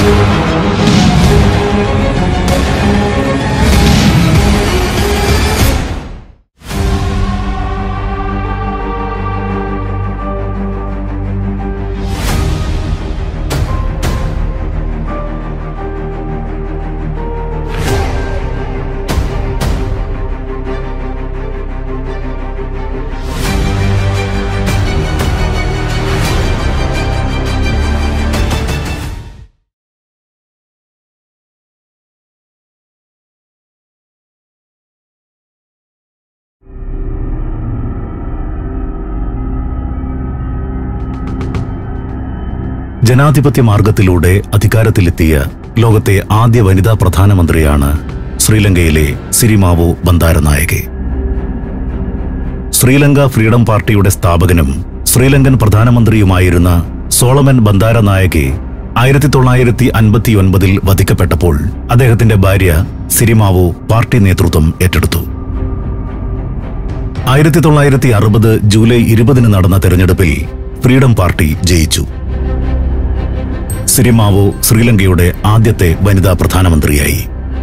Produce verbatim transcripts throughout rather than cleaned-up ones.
ജനാധിപത്യ മാർഗത്തിലൂടെ അധികാരത്തിലെത്തിയ ലോകത്തെ ആദ്യ വനിതാ പ്രധാനമന്ത്രിയാണ് ശ്രീലങ്കയിലെ സിരിമാവോ ബന്ദാരനായകെ. ശ്രീലങ്ക ഫ്രീഡം പാർട്ടിയുടെ സ്ഥാപകനും ശ്രീലങ്കൻ പ്രധാനമന്ത്രിയുമായിരുന്ന സോളമൻ ബന്ദാരനായകെ ആയിരത്തി തൊള്ളായിരത്തി അൻപത്തി ഒൻപതിൽ വധിക്കപ്പെട്ടപ്പോൾ അദ്ദേഹത്തിന്റെ ഭാര്യ സിരിമാവോ പാർട്ടി നേതൃത്വം ഏറ്റെടുത്തു. ആയിരത്തി തൊള്ളായിരത്തി അറുപത് ജൂലൈ ഇരുപതിന് നടന്ന തെരഞ്ഞെടുപ്പിൽ ഫ്രീഡം പാർട്ടി ജയിച്ചു. സിരിമാവോ ശ്രീലങ്കയുടെ ആദ്യത്തെ വനിതാ പ്രധാനമന്ത്രിയായി.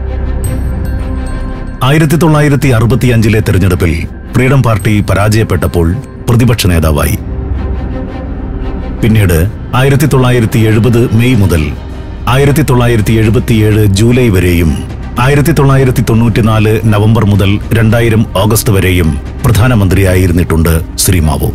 ആയിരത്തി തൊള്ളായിരത്തി അറുപത്തിയഞ്ചിലെ തെരഞ്ഞെടുപ്പിൽ ഫ്രീഡം പാർട്ടി പരാജയപ്പെട്ടപ്പോൾ പ്രതിപക്ഷ നേതാവായി. പിന്നീട് ആയിരത്തി തൊള്ളായിരത്തി എഴുപത് മെയ് മുതൽ ആയിരത്തി തൊള്ളായിരത്തി എഴുപത്തിയേഴ് ജൂലൈ വരെയും ആയിരത്തി തൊള്ളായിരത്തി തൊണ്ണൂറ്റിനാല് നവംബർ മുതൽ രണ്ടായിരം ഓഗസ്റ്റ് വരെയും പ്രധാനമന്ത്രിയായിരുന്നിട്ടുണ്ട് സിരിമാവോ.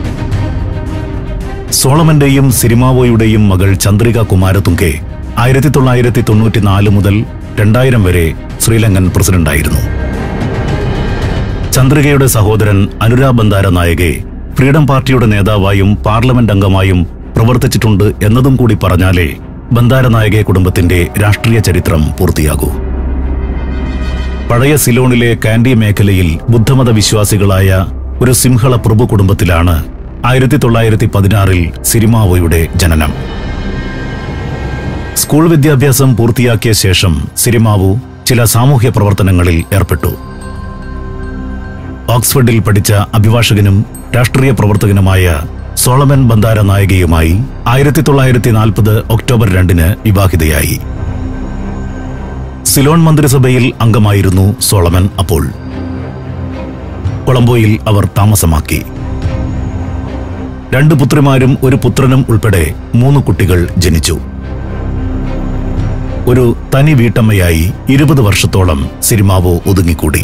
സോളമന്റെയും സിരിമാവോയുടെയും മകൾ ചന്ദ്രിക കുമാരതുംഗെ ആയിരത്തി തൊള്ളായിരത്തി തൊണ്ണൂറ്റിനാല് മുതൽ രണ്ടായിരം വരെ ശ്രീലങ്കൻ പ്രസിഡന്റായിരുന്നു. ചന്ദ്രികയുടെ സഹോദരൻ അനുരാ ബന്ദാരനായകെ ഫ്രീഡം പാർട്ടിയുടെ നേതാവായും പാർലമെന്റ് അംഗമായും പ്രവർത്തിച്ചിട്ടുണ്ട് എന്നതും കൂടി പറഞ്ഞാലേ ബന്ദാരനായകെ കുടുംബത്തിന്റെ രാഷ്ട്രീയ ചരിത്രം പൂർത്തിയാകൂ. പഴയ സിലോണിലെ കാൻഡി മേഖലയിൽ ബുദ്ധമത വിശ്വാസികളായ ഒരു സിംഹള പ്രഭു കുടുംബത്തിലാണ് ആയിരത്തി തൊള്ളായിരത്തി പതിനാറിൽ സിരിമാവോയുടെ ജനനം. സ്കൂൾ വിദ്യാഭ്യാസം പൂർത്തിയാക്കിയ ശേഷം സിരിമാവോ ചില സാമൂഹ്യ പ്രവർത്തനങ്ങളിൽ ഏർപ്പെട്ടു. ഓക്സ്ഫോർഡിൽ പഠിച്ച അഭിഭാഷകനും രാഷ്ട്രീയ പ്രവർത്തകനുമായ സോളമൻ ബന്ദാരനായകയുമായി ആയിരത്തി തൊള്ളായിരത്തി നാൽപ്പത് ഒക്ടോബർ രണ്ടിന് വിവാഹിതയായി. സിലോൺ മന്ത്രിസഭയിൽ അംഗമായിരുന്നു സോളമൻ അപ്പോൾ. കൊളംബോയിൽ അവർ താമസമാക്കി. രണ്ടു പുത്രിമാരും ഒരു പുത്രനും ഉൾപ്പെടെ മൂന്ന് കുട്ടികൾ ജനിച്ചു. ഒരു തനി വീട്ടമ്മയായി ഇരുപത് വർഷത്തോളം സിരിമാവോ ഒതുങ്ങിക്കൂടി.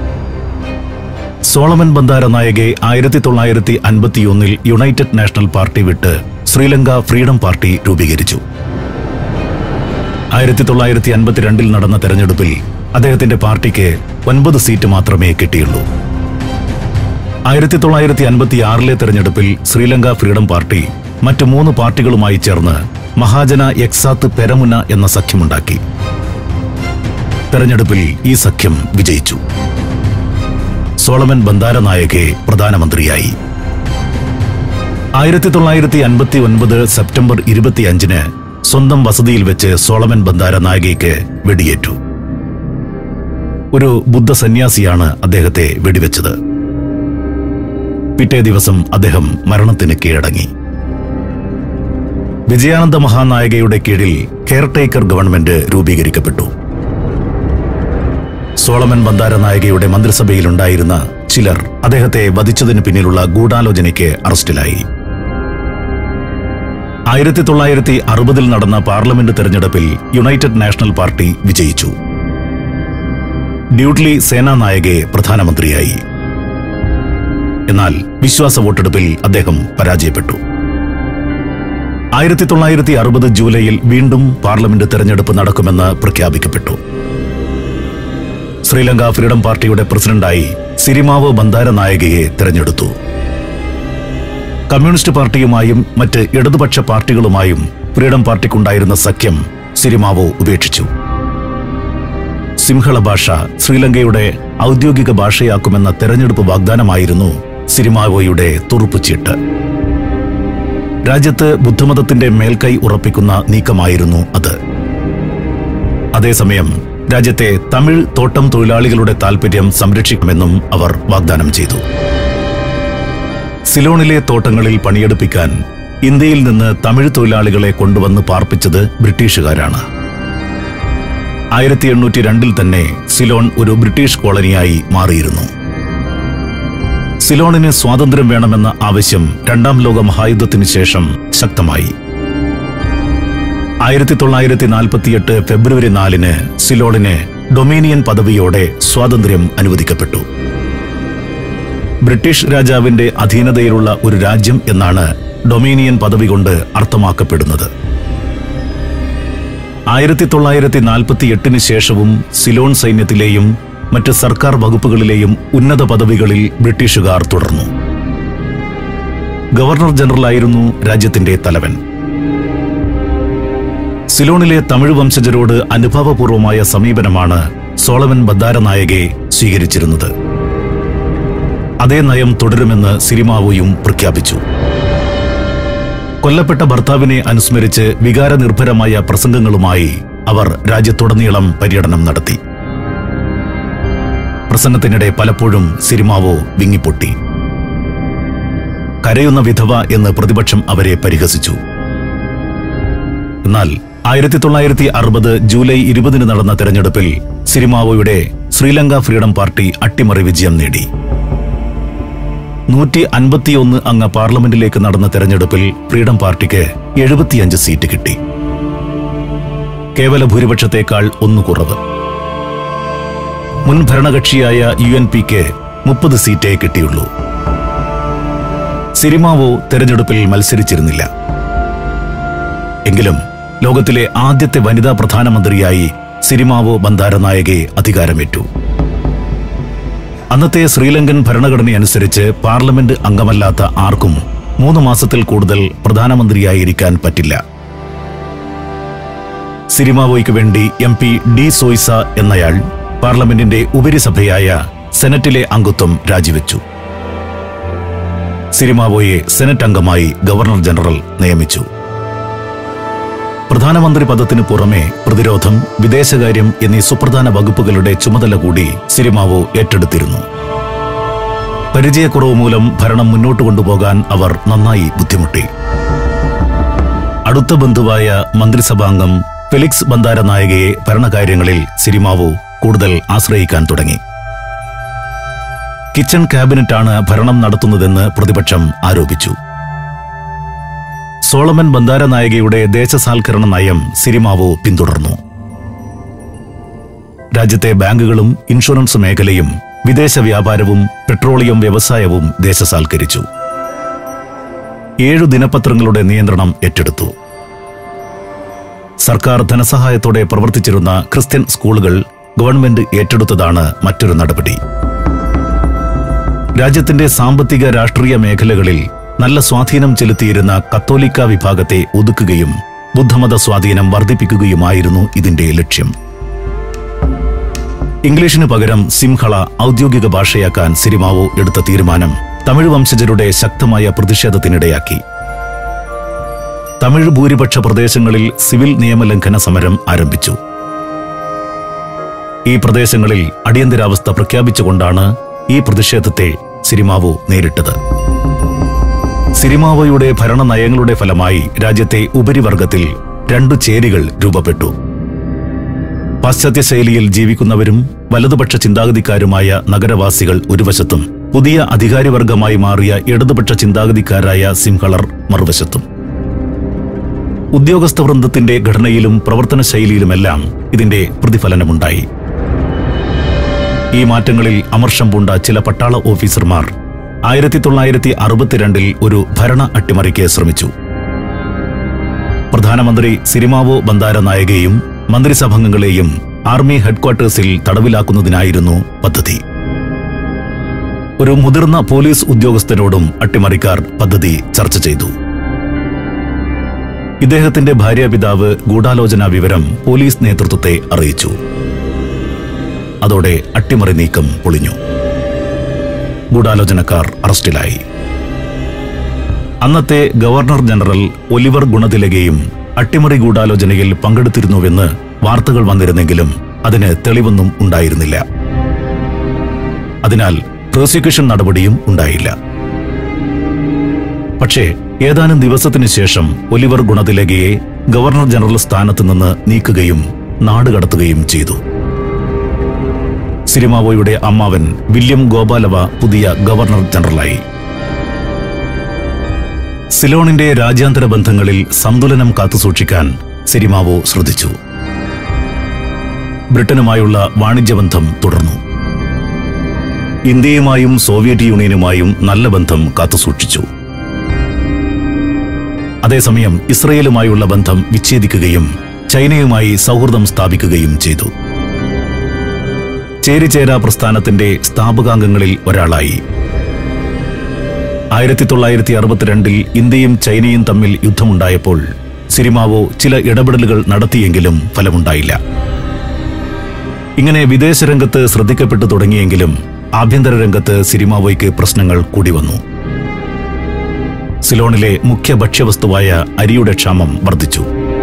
സോളമൻ ബന്ദാരനായകെ ആയിരത്തി തൊള്ളായിരത്തി അൻപത്തിയൊന്നിൽ യുണൈറ്റഡ് നാഷണൽ പാർട്ടി വിട്ട് ശ്രീലങ്ക ഫ്രീഡം പാർട്ടി രൂപീകരിച്ചു. ആയിരത്തി തൊള്ളായിരത്തി അൻപത്തിരണ്ടിൽ നടന്ന തെരഞ്ഞെടുപ്പിൽ അദ്ദേഹത്തിന്റെ പാർട്ടിക്ക് ഒൻപത് സീറ്റ് മാത്രമേ കിട്ടിയുള്ളൂ. ആയിരത്തി തൊള്ളായിരത്തി അൻപത്തി ആറിലെ തെരഞ്ഞെടുപ്പിൽ ശ്രീലങ്ക ഫ്രീഡം പാർട്ടി മറ്റു മൂന്ന് പാർട്ടികളുമായി ചേർന്ന് മഹാജന എക്സാത്ത് പെരമുന എന്ന സഖ്യമുണ്ടാക്കി. തെരഞ്ഞെടുപ്പിൽ ഈ സഖ്യം വിജയിച്ചു. സോളമൻ ബന്ദാരനായകെ പ്രധാനമന്ത്രിയായി. ആയിരത്തി തൊള്ളായിരത്തി അൻപത്തി ഒൻപത് സെപ്റ്റംബർ ഇരുപത്തിയഞ്ചിന് സ്വന്തം വസതിയിൽ വെച്ച് സോളമൻ ബന്ദാരനായകയ്ക്ക് വെടിയേറ്റു. ഒരു ബുദ്ധ സന്യാസിയാണ് അദ്ദേഹത്തെ വെടിവെച്ചത്. പിറ്റേ ദിവസം അദ്ദേഹം മരണത്തിന് കീഴടങ്ങി. വിജയാനന്ദ മഹാനായകയുടെ കീഴിൽ കെയർടേക്കർ ഗവൺമെന്റ് രൂപീകരിക്കപ്പെട്ടു. സോളമൻ ബന്ദാരനായകയുടെ മന്ത്രിസഭയിലുണ്ടായിരുന്ന ചിലർ അദ്ദേഹത്തെ വധിച്ചതിന് പിന്നിലുള്ള ഗൂഢാലോചനയ്ക്ക് അറസ്റ്റിലായി. ആയിരത്തി തൊള്ളായിരത്തി അറുപതിൽ നടന്ന പാർലമെന്റ് തെരഞ്ഞെടുപ്പിൽ യുണൈറ്റഡ് നാഷണൽ പാർട്ടി വിജയിച്ചു. ഡ്യൂട്ട്ലി സേനാനായകെ പ്രധാനമന്ത്രിയായി. എന്നാൽ വിശ്വാസ വോട്ടെടുപ്പിൽ അദ്ദേഹം പരാജയപ്പെട്ടു. ആയിരത്തി തൊള്ളായിരത്തി അറുപത് ജൂലൈയിൽ വീണ്ടും പാർലമെന്റ് തെരഞ്ഞെടുപ്പ് നടക്കുമെന്ന് പ്രഖ്യാപിക്കപ്പെട്ടു. ശ്രീലങ്ക ഫ്രീഡം പാർട്ടിയുടെ പ്രസിഡന്റായി സിരിമാവോ ബന്ദാരനായകയെ തെരഞ്ഞെടുത്തു. കമ്മ്യൂണിസ്റ്റ് പാർട്ടിയുമായും മറ്റ് ഇടതുപക്ഷ പാർട്ടികളുമായും ഫ്രീഡം പാർട്ടിക്കുണ്ടായിരുന്ന സഖ്യം സിരിമാവോ ഉപേക്ഷിച്ചു. സിംഹള ഭാഷ ശ്രീലങ്കയുടെ ഔദ്യോഗിക ഭാഷയാക്കുമെന്ന തെരഞ്ഞെടുപ്പ് വാഗ്ദാനമായിരുന്നു സിരിമാവോയുടെ തുറുപ്പുചീട്ട്. രാജ്യത്ത് ബുദ്ധമതത്തിന്റെ മേൽക്കൈ ഉറപ്പിക്കുന്ന നീക്കമായിരുന്നു അത്. അതേസമയം രാജ്യത്തെ തമിഴ് തോട്ടം തൊഴിലാളികളുടെ താൽപര്യം സംരക്ഷിക്കുമെന്നും അവർ വാഗ്ദാനം ചെയ്തു. സിലോണിലെ തോട്ടങ്ങളിൽ പണിയെടുപ്പിക്കാൻ ഇന്ത്യയിൽ നിന്ന് തമിഴ് തൊഴിലാളികളെ കൊണ്ടുവന്ന് പാർപ്പിച്ചത് ബ്രിട്ടീഷുകാരാണ്. ആയിരത്തി എണ്ണൂറ്റി രണ്ടിൽ തന്നെ സിലോൺ ഒരു ബ്രിട്ടീഷ് കോളനിയായി മാറിയിരുന്നു. സിലോണിന് സ്വാതന്ത്ര്യം വേണമെന്ന ആവശ്യം രണ്ടാം ലോക മഹായുദ്ധത്തിന് ശേഷം ശക്തമായി. ആയിരത്തി തൊള്ളായിരത്തി നാൽപ്പത്തിയെട്ട് ഫെബ്രുവരി നാലിന് സിലോണിന് ഡൊമീനിയൻ പദവിയോടെ സ്വാതന്ത്ര്യം അനുവദിക്കപ്പെട്ടു. ബ്രിട്ടീഷ് രാജാവിന്റെ അധീനതയിലുള്ള ഒരു രാജ്യം എന്നാണ് ഡൊമീനിയൻ പദവി കൊണ്ട് അർത്ഥമാക്കപ്പെടുന്നത്. ആയിരത്തി തൊള്ളായിരത്തി നാൽപ്പത്തി എട്ടിന് ശേഷവും സിലോൺ സൈന്യത്തിലെയും മറ്റ് സർക്കാർ വകുപ്പുകളിലെയും ഉന്നത പദവികളിൽ ബ്രിട്ടീഷുകാർ തുടർന്നു. ഗവർണർ ജനറലായിരുന്നു രാജ്യത്തിന്റെ തലവൻ. സിലോണിലെ തമിഴ് വംശജരോട് അനുഭാവപൂർവമായ സമീപനമാണ് സോളമൻ ബന്ദാരനായകെ സ്വീകരിച്ചിരുന്നത്. അതേ നയം തുടരുമെന്ന് സിരിമാവോയും പ്രഖ്യാപിച്ചു. കൊല്ലപ്പെട്ട ഭർത്താവിനെ അനുസ്മരിച്ച് വികാരനിർഭരമായ പ്രസംഗങ്ങളുമായി അവർ രാജ്യത്തുടനീളം പര്യടനം നടത്തി. പ്രസംഗത്തിനിടെ പലപ്പോഴും സിരിമാവോ വിങ്ങിപ്പൊട്ടി. കരയുന്ന വിധവ എന്ന് പ്രതിപക്ഷം അവരെ പരിഹസിച്ചു. എന്നാൽ ആയിരത്തി തൊള്ളായിരത്തി അറുപത് ജൂലൈ ഇരുപതിന് നടന്ന തെരഞ്ഞെടുപ്പിൽ സിരിമാവോയുടെ ശ്രീലങ്ക ഫ്രീഡം പാർട്ടി അട്ടിമറി വിജയം നേടി. നൂറ്റി അൻപത്തിയൊന്ന് അംഗ പാർലമെന്റിലേക്ക് നടന്ന തെരഞ്ഞെടുപ്പിൽ ഫ്രീഡം പാർട്ടിക്ക് എഴുപത്തിയഞ്ച് സീറ്റ് കിട്ടി. കേവല ഭൂരിപക്ഷത്തേക്കാൾ ഒന്നു കുറവ്. മുൻ ഭരണകക്ഷിയായ യു എൻ പിക്ക് മുപ്പത് സീറ്റേ കിട്ടിയുള്ളൂ. സിരിമാവോ തെരഞ്ഞെടുപ്പിൽ മത്സരിച്ചിരുന്നില്ല. എങ്കിലും ലോകത്തിലെ ആദ്യത്തെ വനിതാ പ്രധാനമന്ത്രിയായി സിരിമാവോ ബന്ദാരനായകെ അധികാരമേറ്റു. അന്നത്തെ ശ്രീലങ്കൻ ഭരണഘടനയനുസരിച്ച് പാർലമെന്റ് അംഗമല്ലാത്ത ആർക്കും മൂന്ന് മാസത്തിൽ കൂടുതൽ പ്രധാനമന്ത്രിയായിരിക്കാൻ പറ്റില്ല. സിരിമാവോയ്ക്ക് വേണ്ടി എം പി ഡി സോയ്സ എന്നയാൾ പാർലമെന്റിന്റെ ഉപരിസഭയായ സെനറ്റിലെ അംഗത്വം രാജിവെച്ചു. സിരിമാവോയെ സെനറ്റ് അംഗമായി ഗവർണർ ജനറൽ നിയമിച്ചു. പ്രധാനമന്ത്രി പദത്തിനു പുറമെ പ്രതിരോധം, വിദേശകാര്യം എന്നീ സുപ്രധാന വകുപ്പുകളുടെ ചുമതല കൂടി സിരിമാവോ ഏറ്റെടുത്തിരുന്നു. പരിചയക്കുറവ് മൂലം ഭരണം മുന്നോട്ട് കൊണ്ടുപോകാൻ അവർ നന്നായി ബുദ്ധിമുട്ടി. അടുത്ത ബന്ധുവായ മന്ത്രിസഭാംഗം ഫെലിക്സ് ബന്ദാരനായകയെ ഭരണകാര്യങ്ങളിൽ സിരിമാവോ കൂടുതൽ ആശ്രയിക്കാൻ തുടങ്ങി. കിച്ചൺ ക്യാബിനറ്റാണ് ഭരണം നടത്തുന്നതെന്ന് പ്രതിപക്ഷം ആരോപിച്ചു. സോളമൻ ബന്ദാരനായകയുടെ ദേശസാൽക്കരണ നയം സിരിമാവോ പിന്തുടർന്നു. രാജ്യത്തെ ബാങ്കുകളും ഇൻഷുറൻസ് മേഖലയും വിദേശ വ്യാപാരവും പെട്രോളിയം വ്യവസായവും ദേശസാൽക്കരിച്ചു. ഏഴു ദിനപത്രങ്ങളുടെ നിയന്ത്രണം ഏറ്റെടുത്തു. സർക്കാർ ധനസഹായത്തോടെ പ്രവർത്തിച്ചിരുന്ന ക്രിസ്ത്യൻ സ്കൂളുകൾ ഗവൺമെന്റ് ഏറ്റെടുത്തതാണ് മറ്റൊരു നടപടി. രാജ്യത്തിന്റെ സാമ്പത്തിക രാഷ്ട്രീയ മേഖലകളിൽ നല്ല സ്വാധീനം ചെലുത്തിയിരുന്ന കത്തോലിക്ക വിഭാഗത്തെ ഒതുക്കുകയും ബുദ്ധമത സ്വാധീനം വർദ്ധിപ്പിക്കുകയുമായിരുന്നു ഇതിന്റെ ലക്ഷ്യം. ഇംഗ്ലീഷിന് പകരം സിംഹള ഔദ്യോഗിക ഭാഷയാക്കാൻ സിരിമാവോ എടുത്ത തീരുമാനം തമിഴ് വംശജരുടെ ശക്തമായ പ്രതിഷേധത്തിനിടയാക്കി. തമിഴ് ഭൂരിപക്ഷ പ്രദേശങ്ങളിൽ സിവിൽ നിയമലംഘന സമരം ആരംഭിച്ചു. ഈ പ്രദേശങ്ങളിൽ അടിയന്തരാവസ്ഥ പ്രഖ്യാപിച്ചുകൊണ്ടാണ് ഈ പ്രതിഷേധത്തെ സിരിമാവോ നേരിട്ടത്. സിരിമാവോയുടെ ഭരണനയങ്ങളുടെ ഫലമായി രാജ്യത്തെ ഉപരിവർഗത്തിൽ രണ്ടു ചേരികൾ രൂപപ്പെട്ടു. പാശ്ചാത്യ ശൈലിയിൽ ജീവിക്കുന്നവരും വലതുപക്ഷ ചിന്താഗതിക്കാരുമായ നഗരവാസികൾ ഒരു വശത്തും പുതിയ അധികാരിവർഗമായി മാറിയ ഇടതുപക്ഷ ചിന്താഗതിക്കാരായ സിംഹളർ മറുവശത്തും. ഉദ്യോഗസ്ഥ വൃന്ദത്തിന്റെ ഘടനയിലും പ്രവർത്തന ശൈലിയിലുമെല്ലാം ഇതിന്റെ പ്രതിഫലനമുണ്ടായി. ഈ മാറ്റങ്ങളിൽ അമർഷം പൂണ്ട ചില പട്ടാള ഓഫീസർമാർ ആയിരത്തി തൊള്ളായിരത്തി അറുപത്തിരണ്ടിൽ ഒരു ഭരണ അട്ടിമറിക്ക് ശ്രമിച്ചു. പ്രധാനമന്ത്രി സിരിമാവോ ബന്ദാരനായകെയും മന്ത്രിസഭാംഗങ്ങളെയും ആർമി ഹെഡ്ക്വാർട്ടേഴ്സിൽ തടവിലാക്കുന്നതിനായിരുന്നു പദ്ധതി. ഒരു മുതിർന്ന പോലീസ് ഉദ്യോഗസ്ഥനോടും അട്ടിമറിക്കാർ പദ്ധതി ചർച്ച ചെയ്തു. ഇദ്ദേഹത്തിന്റെ ഭാര്യാപിതാവ് ഗൂഢാലോചനാ വിവരം പോലീസ് നേതൃത്വത്തെ അറിയിച്ചു. അതോടെ അട്ടിമറി നീക്കം പൊളിഞ്ഞു. ഗൂഢാലോചനക്കാർ അറസ്റ്റിലായി. അന്നത്തെ ഗവർണർ ജനറൽ ഒലിവർ ഗുണതിലകയും അട്ടിമറി ഗൂഢാലോചനയിൽ പങ്കെടുത്തിരുന്നുവെന്ന് വാർത്തകൾ വന്നിരുന്നെങ്കിലും അതിന് തെളിവൊന്നും ഉണ്ടായിരുന്നില്ല. അതിനാൽ പ്രോസിക്യൂഷൻ നടപടിയും ഉണ്ടായില്ല. പക്ഷേ ഏതാനും ദിവസത്തിനു ശേഷം ഒലിവർ ഗുണതിലകയെ ഗവർണർ ജനറൽ സ്ഥാനത്ത് നിന്ന് നീക്കുകയും നാടുകടത്തുകയും ചെയ്തു. സിരിമാവോയുടെ അമ്മാവൻ വില്യം ഗോപാലവ പുതിയ ഗവർണർ ജനറലായി. സിലോണിന്റെ രാജ്യാന്തര ബന്ധങ്ങളിൽ സന്തുലനം കാത്തുസൂക്ഷിക്കാൻ സിരിമാവോ ശ്രദ്ധിച്ചു. ബ്രിട്ടനുമായുള്ള വാണിജ്യബന്ധം തുടർന്നു. ഇന്ത്യയുമായും സോവിയറ്റ് യൂണിയനുമായും നല്ല ബന്ധം കാത്തുസൂക്ഷിച്ചു. അതേസമയം ഇസ്രയേലുമായുള്ള ബന്ധം വിച്ഛേദിക്കുകയും ചൈനയുമായി സൗഹൃദം സ്ഥാപിക്കുകയും ചെയ്തു. ചേരിചേരാ പ്രസ്ഥാനത്തിന്റെ സ്ഥാപകാംഗങ്ങളിൽ ഒരാളായി. ആയിരത്തി തൊള്ളായിരത്തി അറുപത്തിരണ്ടിൽ ഇന്ത്യയും ചൈനയും തമ്മിൽ യുദ്ധമുണ്ടായപ്പോൾ സിരിമാവോ ചില ഇടപെടലുകൾ നടത്തിയെങ്കിലും ഫലമുണ്ടായില്ല. ഇങ്ങനെ വിദേശരംഗത്ത് ശ്രദ്ധിക്കപ്പെട്ടു തുടങ്ങിയെങ്കിലും ആഭ്യന്തര രംഗത്ത് സിരിമാവോയ്ക്ക് പ്രശ്നങ്ങൾ കൂടി വന്നു. സിലോണിലെ മുഖ്യ ഭക്ഷ്യവസ്തുവായ അരിയുടെ ക്ഷാമം വർദ്ധിച്ചു.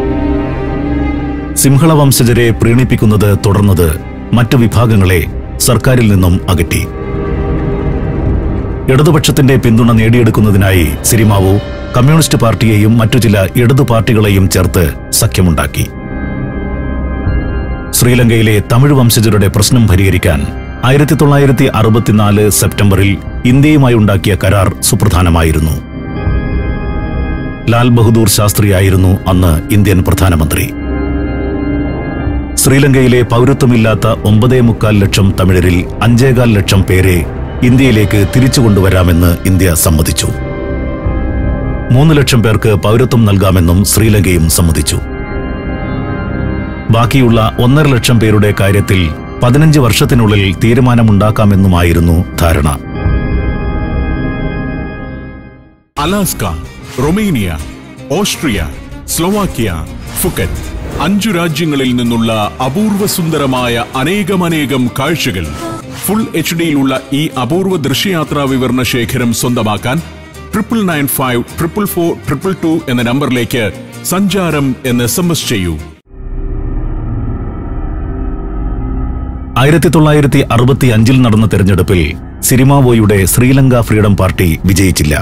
സിംഹള വംശജരെ പ്രീണിപ്പിക്കുന്നത് തുടർന്നത് മറ്റു വിഭാഗങ്ങളെ സർക്കാരിൽ നിന്നും അകറ്റി. ഇടതുപക്ഷത്തിന്റെ പിന്തുണ നേടിയെടുക്കുന്നതിനായി സിരിമാവോ കമ്മ്യൂണിസ്റ്റ് പാർട്ടിയെയും മറ്റു ചില ഇടതു പാർട്ടികളെയും ചേർത്ത് സഖ്യമുണ്ടാക്കി. ശ്രീലങ്കയിലെ തമിഴ് വംശജരുടെ പ്രശ്നം പരിഹരിക്കാൻ ആയിരത്തി തൊള്ളായിരത്തി അറുപത്തിനാല് സെപ്റ്റംബറിൽ ഇന്ത്യയുമായി ഉണ്ടാക്കിയ കരാർ സുപ്രധാനമായിരുന്നു. ലാൽ ബഹദൂർ ശാസ്ത്രിയായിരുന്നു അന്ന് ഇന്ത്യൻ പ്രധാനമന്ത്രി. ശ്രീലങ്കയിലെ പൗരത്വമില്ലാത്ത ഒമ്പതേ മുക്കാൽ ലക്ഷം തമിഴരിൽ അഞ്ചേകാൽ ലക്ഷം പേരെ ഇന്ത്യയിലേക്ക് തിരിച്ചുകൊണ്ടുവരാമെന്ന് ഇന്ത്യ സമ്മതിച്ചു. മൂന്ന് ലക്ഷം പേർക്ക് പൗരത്വം നൽകാമെന്നും ശ്രീലങ്കയും സമ്മതിച്ചു. ബാക്കിയുള്ള ഒന്നര ലക്ഷം പേരുടെ കാര്യത്തിൽ പതിനഞ്ച് വർഷത്തിനുള്ളിൽ തീരുമാനമുണ്ടാക്കാമെന്നുമായിരുന്നു ധാരണ. Alaska, Romania, Austria, Slovakia, Phuket അഞ്ചു രാജ്യങ്ങളിൽ നിന്നുള്ള അപൂർവ സുന്ദരമായ അനേകമനേകം കാഴ്ചകൾ ഫുൾ എച്ച് ഡിയിലുള്ള ഈ അപൂർവ ദൃശ്യയാത്രാ വിവരണ ശേഖരം സ്വന്തമാക്കാൻ triple nine five triple four triple two എന്ന നമ്പറിലേക്ക് സഞ്ചാരം എന്ന് എസ് എം എസ് ചെയ്യൂ. ആയിരത്തി തൊള്ളായിരത്തി അറുപത്തി അഞ്ചിൽ നടന്ന തെരഞ്ഞെടുപ്പിൽ സിരിമാവോയുടെ ശ്രീലങ്ക ഫ്രീഡം പാർട്ടി വിജയിച്ചില്ല.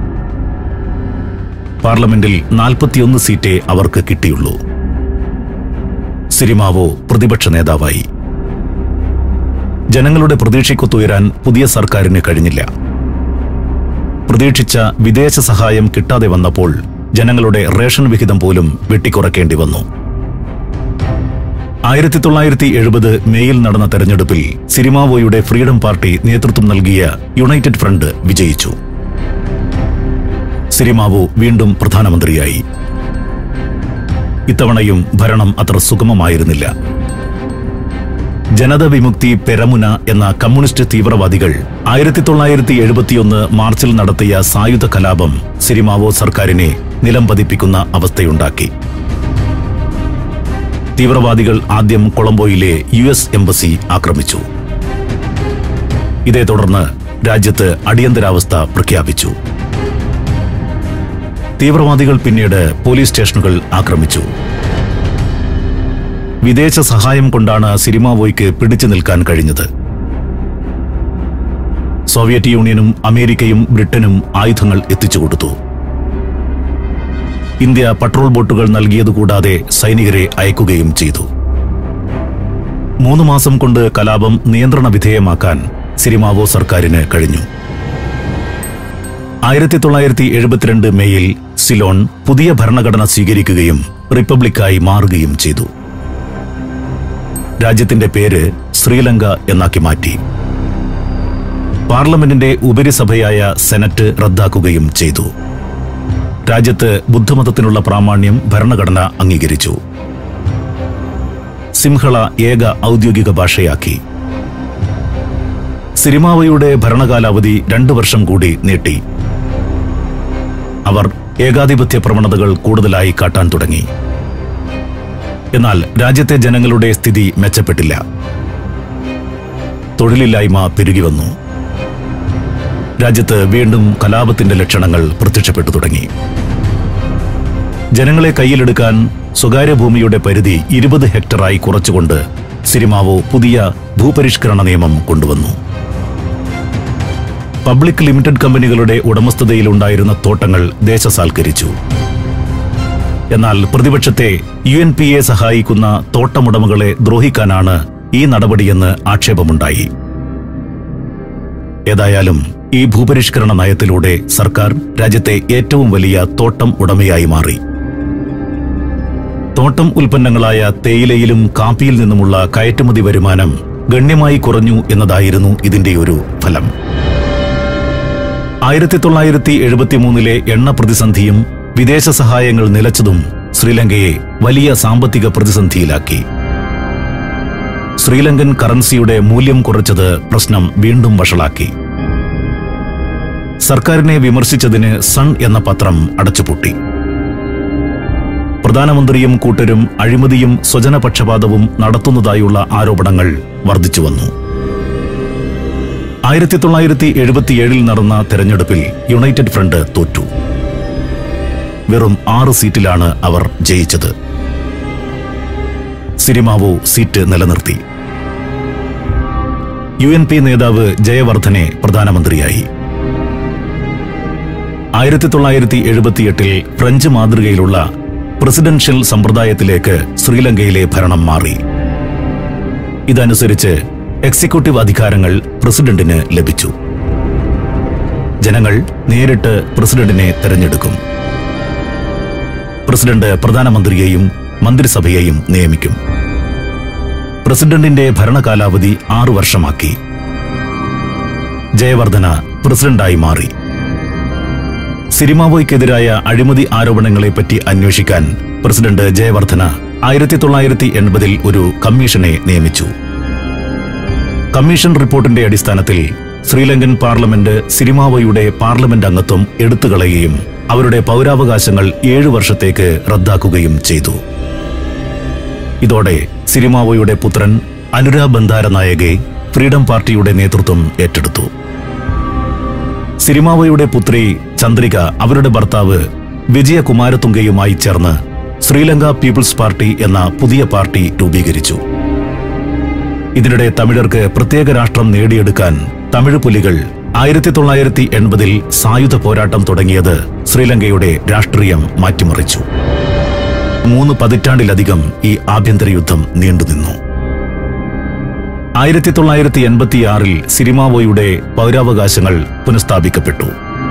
പാർലമെന്റിൽ നാൽപ്പത്തിയൊന്ന് സീറ്റേ അവർക്ക് കിട്ടിയുള്ളൂ. സിരിമാവോ പ്രതിപക്ഷ നേതാവായി. ജനങ്ങളുടെ പ്രതീക്ഷയ്ക്കൊത്തുയരാൻ പുതിയ സർക്കാരിന് കഴിഞ്ഞില്ല. പ്രതീക്ഷിച്ച വിദേശ സഹായം കിട്ടാതെ വന്നപ്പോൾ ജനങ്ങളുടെ റേഷൻ വിഹിതം പോലും വെട്ടിക്കുറയ്ക്കേണ്ടി വന്നു. ആയിരത്തി തൊള്ളായിരത്തി എഴുപത് മേയിൽ നടന്ന തെരഞ്ഞെടുപ്പിൽ സിരിമാവോയുടെ ഫ്രീഡം പാർട്ടി നേതൃത്വം നൽകിയ യുണൈറ്റഡ് ഫ്രണ്ട് വിജയിച്ചു. സിരിമാവോ വീണ്ടും പ്രധാനമന്ത്രിയായി. ഇത്തവണയും ഭരണം അത്ര സുഗമമായിരുന്നില്ല. ജനത വിമുക്തി പെരമുന എന്ന കമ്മ്യൂണിസ്റ്റ് തീവ്രവാദികൾ ആയിരത്തി തൊള്ളായിരത്തി എഴുപത്തിയൊന്ന് മാർച്ചിൽ നടത്തിയ സായുധ കലാപം സിരിമാവോ സർക്കാരിനെ നിലം പതിപ്പിക്കുന്ന അവസ്ഥയുണ്ടാക്കി. തീവ്രവാദികൾ ആദ്യം കൊളംബോയിലെ യു എസ് എംബസി ആക്രമിച്ചു. ഇതേ തുടർന്ന് രാജ്യത്ത് അടിയന്തരാവസ്ഥ പ്രഖ്യാപിച്ചു. തീവ്രവാദികൾ പിന്നീട് പോലീസ് സ്റ്റേഷനുകൾ ആക്രമിച്ചു. വിദേശ സഹായം കൊണ്ടാണ് സിരിമാവോയ്ക്ക് പിടിച്ചു നിൽക്കാൻ കഴിഞ്ഞത്. സോവിയറ്റ് യൂണിയനും അമേരിക്കയും ബ്രിട്ടനും ആയുധങ്ങൾ എത്തിച്ചുകൊടുത്തു. ഇന്ത്യ പട്രോൾ ബോട്ടുകൾ നൽകിയതുകൂടാതെ സൈനികരെ അയക്കുകയും ചെയ്തു. മൂന്ന് മാസം കൊണ്ട് കലാപം നിയന്ത്രണ വിധേയമാക്കാൻ സിരിമാവോ സർക്കാരിന് കഴിഞ്ഞു. ആയിരത്തി തൊള്ളായിരത്തി എഴുപത്തിരണ്ട് മേയിൽ സിലോൺ പുതിയ ഭരണഘടന സ്വീകരിക്കുകയും റിപ്പബ്ലിക്കായി മാറുകയും ചെയ്തു. രാജ്യത്തിന്റെ പേര് ശ്രീലങ്ക എന്നാക്കി മാറ്റി. പാർലമെന്റിന്റെ ഉപരിസഭയായ സെനറ്റ് റദ്ദാക്കുകയും ചെയ്തു. രാജ്യത്ത് ബുദ്ധമതത്തിനുള്ള പ്രാമാണ്യം ഭരണഘടന അംഗീകരിച്ചു. സിംഹള ഏക ഔദ്യോഗിക ഭാഷയാക്കി. സിരിമാവോയുടെ ഭരണകാലാവധി രണ്ടു വർഷം കൂടി നീട്ടി. അവർ ഏകാധിപത്യ പ്രവണതകൾ കൂടുതലായി കാട്ടാൻ തുടങ്ങി. എന്നാൽ രാജ്യത്തെ ജനങ്ങളുടെ സ്ഥിതി മെച്ചപ്പെട്ടില്ല. തൊഴിലില്ലായ്മ പെരുകി വന്നു. രാജ്യത്ത് വീണ്ടും കലാപത്തിന്റെ ലക്ഷണങ്ങൾ പ്രത്യക്ഷപ്പെട്ടു തുടങ്ങി. ജനങ്ങളെ കയ്യിലെടുക്കാൻ സ്വകാര്യ ഭൂമിയുടെ പരിധി ഇരുപത് ഹെക്ടറായി കുറച്ചുകൊണ്ട് സിരിമാവോ പുതിയ ഭൂപരിഷ്കരണ നിയമം കൊണ്ടുവന്നു. പബ്ലിക് ലിമിറ്റഡ് കമ്പനികളുടെ ഉടമസ്ഥതയിലുണ്ടായിരുന്ന തോട്ടങ്ങൾ ദേശസാൽക്കരിച്ചു. എന്നാൽ പ്രതിപക്ഷത്തെ യു എൻ പി എ സഹായിക്കുന്ന തോട്ടമുടമകളെ ദ്രോഹിക്കാനാണ് ഈ നടപടിയെന്ന് ആക്ഷേപമുണ്ടായി. ഏതായാലും ഈ ഭൂപരിഷ്കരണ നയത്തിലൂടെ സർക്കാർ രാജ്യത്തെ ഏറ്റവും വലിയ തോട്ടം ഉടമയായി മാറി. തോട്ടം ഉൽപ്പന്നങ്ങളായ തേയിലയിലും കാപ്പിയിൽ നിന്നുമുള്ള കയറ്റുമതി വരുമാനം ഗണ്യമായി കുറഞ്ഞു എന്നതായിരുന്നു ഇതിന്റെ ഒരു ഫലം. ആയിരത്തി തൊള്ളായിരത്തി എഴുപത്തിമൂന്നിലെ എണ്ണ പ്രതിസന്ധിയും വിദേശ സഹായങ്ങൾ നിലച്ചതും ശ്രീലങ്കയെ വലിയ സാമ്പത്തിക പ്രതിസന്ധിയിലാക്കി. ശ്രീലങ്കൻ കറൻസിയുടെ മൂല്യം കുറച്ചത് പ്രശ്നം വീണ്ടും വഷളാക്കി. സർക്കാരിനെ വിമർശിച്ചതിന് സൺ എന്ന പത്രം അടച്ചുപൂട്ടി. പ്രധാനമന്ത്രിയും കൂട്ടരും അഴിമതിയും സ്വജനപക്ഷപാതവും നടത്തുന്നതായുള്ള ആരോപണങ്ങൾ വർദ്ധിച്ചുവന്നു. ആയിരത്തി തൊള്ളായിരത്തി എഴുപത്തിയേഴിൽ നടന്ന തെരഞ്ഞെടുപ്പിൽ യുണൈറ്റഡ് ഫ്രണ്ട് തോറ്റു. വെറും ആറ് സീറ്റിലാണ് അവർ ജയിച്ചത്. സിരിമാവോ സീറ്റ് നിലനിർത്തി. യു എൻ പി നേതാവ് ജയവർദ്ധനെ പ്രധാനമന്ത്രിയായി. ആയിരത്തി തൊള്ളായിരത്തി എഴുപത്തിയെട്ടിൽ ഫ്രഞ്ച് മാതൃകയിലുള്ള പ്രസിഡൻഷ്യൽ സമ്പ്രദായത്തിലേക്ക് ശ്രീലങ്കയിലെ ഭരണം മാറി. ഇതനുസരിച്ച് എക്സിക്യൂട്ടീവ് അധികാരങ്ങൾ പ്രസിഡന്റിന് ലഭിച്ചു. ജനങ്ങൾ നേരിട്ട് പ്രസിഡന്റിനെ തെരഞ്ഞെടുക്കും. പ്രസിഡന്റ് പ്രധാനമന്ത്രിയെയും മന്ത്രിസഭയെയും നിയമിക്കും. പ്രസിഡന്റിന്റെ ഭരണകാലാവധി ആറു വർഷമാക്കി. ജയവർദ്ധന പ്രസിഡന്റായി മാറി. സിരിമാവോയ്ക്കെതിരായ അഴിമതി ആരോപണങ്ങളെപ്പറ്റി അന്വേഷിക്കാൻ പ്രസിഡന്റ് ജയവർദ്ധന ആയിരത്തി തൊള്ളായിരത്തി എൺപതിൽ ഒരു കമ്മീഷനെ നിയമിച്ചു. കമ്മീഷൻ റിപ്പോർട്ടിന്റെ അടിസ്ഥാനത്തിൽ ശ്രീലങ്കൻ പാർലമെന്റ് സിരിമാവോയുടെ പാർലമെന്റ് അംഗത്വം എടുത്തുകളയുകയും അവരുടെ പൗരാവകാശങ്ങൾ ഏഴു വർഷത്തേക്ക് റദ്ദാക്കുകയും ചെയ്തു. ഇതോടെ സിരിമാവോയുടെ പുത്രൻ അനുരാ ബന്ദാരനായകെ ഫ്രീഡം പാർട്ടിയുടെ നേതൃത്വം ഏറ്റെടുത്തു. സിരിമാവോയുടെ പുത്രി ചന്ദ്രിക അവരുടെ ഭർത്താവ് വിജയ കുമാരതുംഗയുമായി ചേർന്ന് ശ്രീലങ്ക പീപ്പിൾസ് പാർട്ടി എന്ന പുതിയ പാർട്ടി രൂപീകരിച്ചു. ഇതിനിടെ തമിഴർക്ക് പ്രത്യേക രാഷ്ട്രം നേടിയെടുക്കാൻ തമിഴ് പുലികൾ ആയിരത്തി തൊള്ളായിരത്തി എൺപതിൽ സായുധ പോരാട്ടം തുടങ്ങിയത് ശ്രീലങ്കയുടെ രാഷ്ട്രീയം മാറ്റിമറിച്ചു. മൂന്ന് പതിറ്റാണ്ടിലധികം ഈ ആഭ്യന്തര യുദ്ധം നീണ്ടുനിന്നു. ആയിരത്തി തൊള്ളായിരത്തി എൺപത്തിയാറിൽ സിരിമാവോയുടെ പൗരാവകാശങ്ങൾ പുനഃസ്ഥാപിക്കപ്പെട്ടു.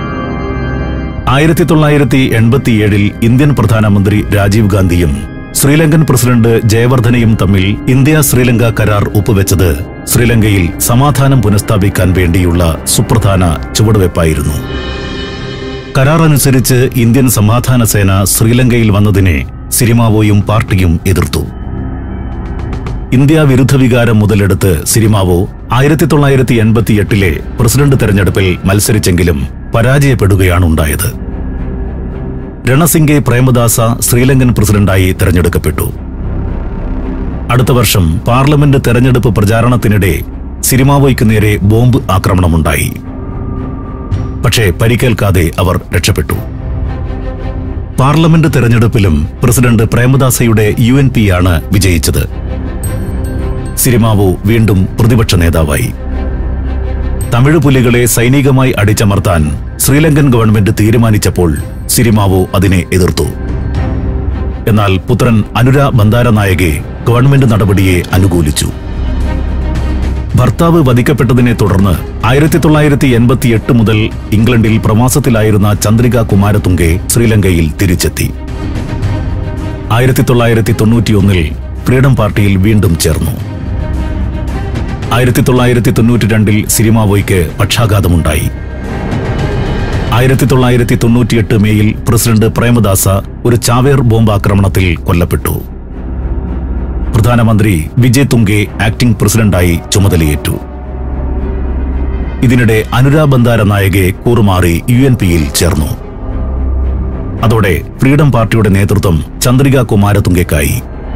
ആയിരത്തി തൊള്ളായിരത്തി എൺപത്തിയേഴിൽ ഇന്ത്യൻ പ്രധാനമന്ത്രി രാജീവ് ഗാന്ധിയും ശ്രീലങ്കൻ പ്രസിഡന്റ് ജയവർദ്ധനയും തമ്മിൽ ഇന്ത്യ ശ്രീലങ്ക കരാർ ഒപ്പുവെച്ചത് ശ്രീലങ്കയിൽ സമാധാനം പുനഃസ്ഥാപിക്കാൻ വേണ്ടിയുള്ള സുപ്രധാന ചുവടുവെപ്പായിരുന്നു. കരാർ അനുസരിച്ച് ഇന്ത്യൻ സമാധാന സേന ശ്രീലങ്കയിൽ വന്നതിനെ സിരിമാവോയും പാർട്ടിയും എതിർത്തു. ഇന്ത്യ വിരുദ്ധ വികാരം മുതലെടുത്ത് സിരിമാവോ ആയിരത്തി തൊള്ളായിരത്തി എൺപത്തിയെട്ടിലെ പ്രസിഡന്റ് തെരഞ്ഞെടുപ്പിൽ മത്സരിച്ചെങ്കിലും പരാജയപ്പെടുകയാണുണ്ടായത്. രണസിംഗെ പ്രേമദാസ ശ്രീലങ്കൻ പ്രസിഡന്റായി തെരഞ്ഞെടുക്കപ്പെട്ടു. അടുത്ത വർഷം പാർലമെന്റ് തെരഞ്ഞെടുപ്പ് പ്രചാരണത്തിനിടെ സിരിമാവോയ്ക്ക് നേരെ ബോംബ് ആക്രമണമുണ്ടായി. പക്ഷേ പരിക്കേൽക്കാതെ അവർ രക്ഷപ്പെട്ടു. പാർലമെന്റ് തെരഞ്ഞെടുപ്പിലും പ്രസിഡന്റ് പ്രേമദാസയുടെ യു എൻ പി ആണ് വിജയിച്ചത്. സിരിമാവോ വീണ്ടും പ്രതിപക്ഷ നേതാവായി. തമിഴ് പുലികളെ സൈനികമായി അടിച്ചമർത്താൻ ശ്രീലങ്കൻ ഗവൺമെന്റ് തീരുമാനിച്ചപ്പോൾ സിരിമാവോ അതിനെ എതിർത്തു. എന്നാൽ പുത്രൻ അനുരാ ബന്ദാരനായകെ ഗവൺമെന്റ് നടപടിയെ അനുകൂലിച്ചു. ഭർത്താവ് വധിക്കപ്പെട്ടതിനെ തുടർന്ന് ആയിരത്തി തൊള്ളായിരത്തി എൺപത്തിയെട്ട് മുതൽ ഇംഗ്ലണ്ടിൽ പ്രവാസത്തിലായിരുന്ന ചന്ദ്രിക കുമാരതുംഗെ ശ്രീലങ്കയിൽ തിരിച്ചെത്തി. ആയിരത്തി തൊള്ളായിരത്തി തൊണ്ണൂറ്റിയൊന്നിൽ ഫ്രീഡം പാർട്ടിയിൽ വീണ്ടും ചേർന്നു. ആയിരത്തി തൊള്ളായിരത്തി തൊണ്ണൂറ്റി രണ്ടിൽ സിരിമാവോയ്ക്ക് പക്ഷാഘാതമുണ്ടായി. ആയിരത്തി തൊള്ളായിരത്തി തൊണ്ണൂറ്റിയെട്ട് മേയിൽ പ്രസിഡന്റ് പ്രേമദാസ ഒരു ചാവേർ ബോംബാക്രമണത്തിൽ കൊല്ലപ്പെട്ടു. പ്രധാനമന്ത്രി വിജയ് തുംഗെ ആക്ടിംഗ് പ്രസിഡന്റായി ചുമതലയേറ്റു. ഇതിനിടെ അനുരാ ബന്ദാരനായകെ കൂറുമാറി യു എൻ പിയിൽ ചേർന്നു. അതോടെ ഫ്രീഡം പാർട്ടിയുടെ നേതൃത്വം ചന്ദ്രിക കുമാരതുംഗയ്ക്കായി.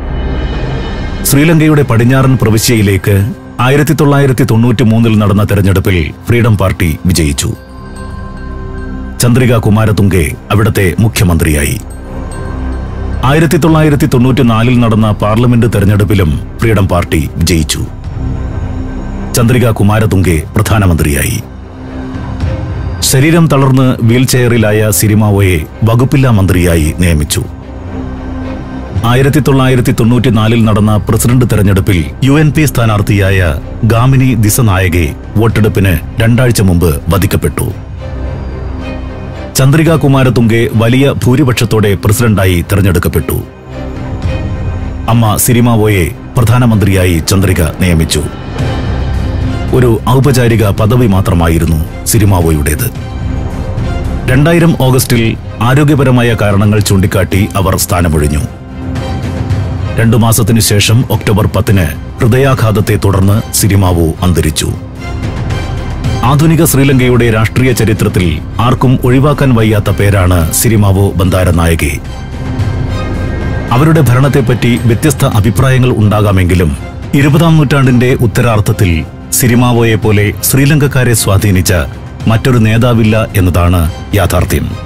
ശ്രീലങ്കയുടെ പടിഞ്ഞാറൻ പ്രവിശ്യയിലേക്ക് ആയിരത്തി തൊള്ളായിരത്തി തൊണ്ണൂറ്റി മൂന്നിൽ നടന്ന തെരഞ്ഞെടുപ്പിൽ ഫ്രീഡം പാർട്ടി വിജയിച്ചു. ചന്ദ്രിക കുമാരതുംഗെ അവിടത്തെ മുഖ്യമന്ത്രിയായി. ആയിരത്തി തൊള്ളായിരത്തി തൊണ്ണൂറ്റിനാലിൽ നടന്ന പാർലമെന്റ് തെരഞ്ഞെടുപ്പിലും ഫ്രീഡം പാർട്ടി വിജയിച്ചു. ചന്ദ്രിക കുമാരതുംഗെ പ്രധാനമന്ത്രിയായി. ശരീരം തളർന്ന് വീൽചെയറിലായ സിരിമാവോയെ വകുപ്പില്ലാ മന്ത്രിയായി നിയമിച്ചു. ആയിരത്തി തൊള്ളായിരത്തി തൊണ്ണൂറ്റിനാലിൽ നടന്ന പ്രസിഡന്റ് തെരഞ്ഞെടുപ്പിൽ യു എൻ പി സ്ഥാനാർത്ഥിയായ ഗാമിനി ദിസനായകെ വോട്ടെടുപ്പിന് രണ്ടാഴ്ച മുമ്പ് വധിക്കപ്പെട്ടു. ചന്ദ്രിക കുമാരതുംഗെ വലിയ ഭൂരിപക്ഷത്തോടെ പ്രസിഡന്റായി തെരഞ്ഞെടുക്കപ്പെട്ടു. അമ്മ സിരിമാവോയെ പ്രധാനമന്ത്രിയായി ചന്ദ്രിക നിയമിച്ചു. ഒരു ഔപചാരിക പദവി മാത്രമായിരുന്നു സിരിമാവോയുടേത്. രണ്ടായിരം ഓഗസ്റ്റിൽ ആരോഗ്യപരമായ കാരണങ്ങൾ ചൂണ്ടിക്കാട്ടി അവർ സ്ഥാനമൊഴിഞ്ഞു. രണ്ടു മാസത്തിനു ശേഷം ഒക്ടോബർ പത്തിന് ഹൃദയാഘാതത്തെ തുടർന്ന് സിരിമാവോ അന്തരിച്ചു. ആധുനിക ശ്രീലങ്കയുടെ രാഷ്ട്രീയ ചരിത്രത്തിൽ ആർക്കും ഒഴിവാക്കാൻ വയ്യാത്ത പേരാണ് സിരിമാവോ ബന്ദാരനായകെ. അവരുടെ ഭരണത്തെപ്പറ്റി വ്യത്യസ്ത അഭിപ്രായങ്ങൾ ഉണ്ടാകാമെങ്കിലും ഇരുപതാം നൂറ്റാണ്ടിന്റെ ഉത്തരാർദ്ധത്തിൽ സിരിമാവോയെ പോലെ ശ്രീലങ്കക്കാരെ സ്വാധീനിച്ച മറ്റൊരു നേതാവില്ല എന്നതാണ് യാഥാർത്ഥ്യം.